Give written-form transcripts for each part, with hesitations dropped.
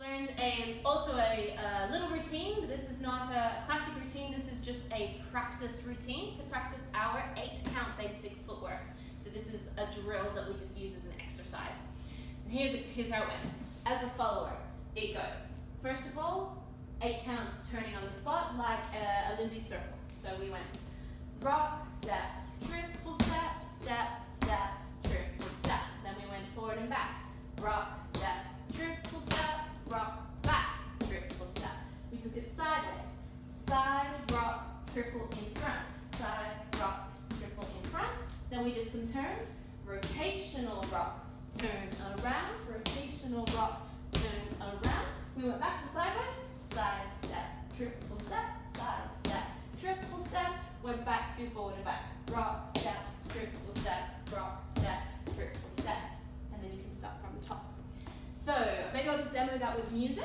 Learned also a little routine, but this is not a classic routine, this is just a practice routine to practice our 8-count basic footwork. So this is a drill that we just use as an exercise. And here's how it went. As a follower, it goes. First of all, 8 counts turning on the spot like a Lindy circle. So we went rock, step, triple step, step, step, triple step. Then we went forward and back. Rock, step, triple step, rock, back, triple step. We took it sideways. Side, rock, triple in front. Side, rock, triple in front. Then we did some turns. Rotational rock, turn around. Rotational rock, turn around. We went back to sideways. Side, step, triple step, side, step, triple step. Went back to forward and back. Rock, step, triple step, rock, step, triple step. And then you can start from the top. So maybe I'll just demo that with music.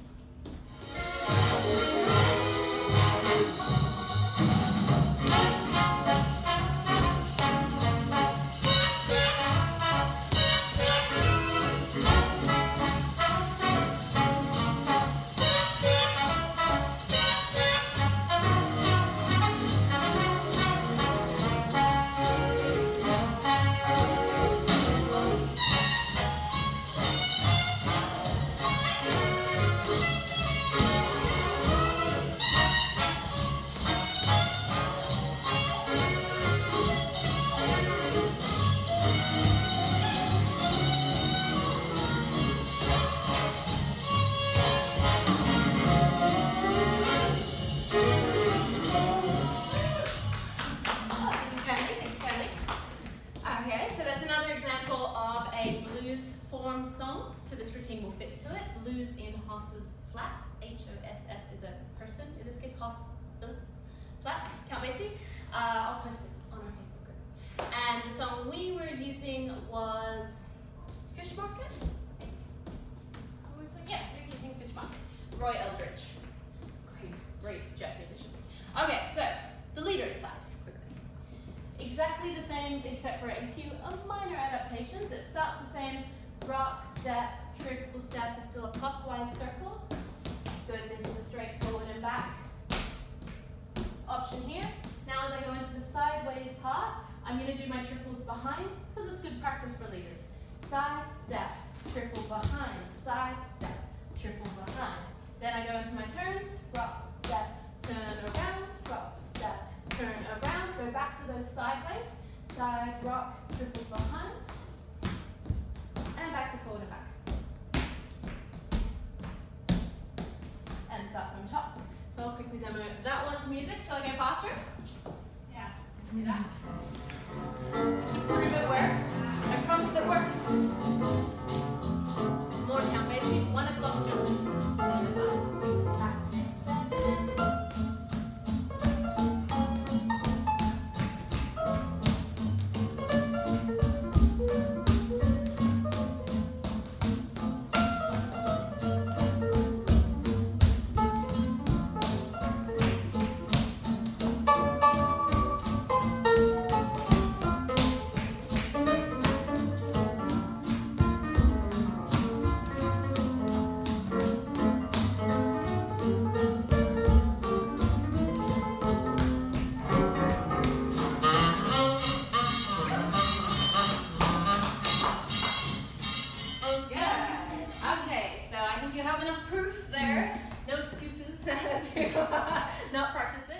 Song, so this routine will fit to it. Blues in Hoss's flat. H-O-S-S is a person, in this case Hoss's flat, Count Basie. I'll post it on our Facebook group. And the song we were using was Fish Market? Yeah, we were using Fish Market. Roy Eldridge. Great jazz musician. Okay, so the leader's side, quickly. Exactly the same except for a few minor adaptations. It starts the same. Rock, step, triple step is still a clockwise circle. Goes into the straight forward and back option here. Now as I go into the sideways part, I'm going to do my triples behind because it's good practice for leaders. Side, step, triple behind, side, step, triple behind. Then I go into my turns, rock, step, turn around, rock, step, turn around. Go back to those sideways, side, rock, triple behind. And back to forward and back. And start from top. So I'll quickly demo that one's music. Shall I go faster? Yeah, do that. Just to prove it works. I promise it works. This is more Count Basie, 1 o'clock jump. Back, 6, 7. Not practice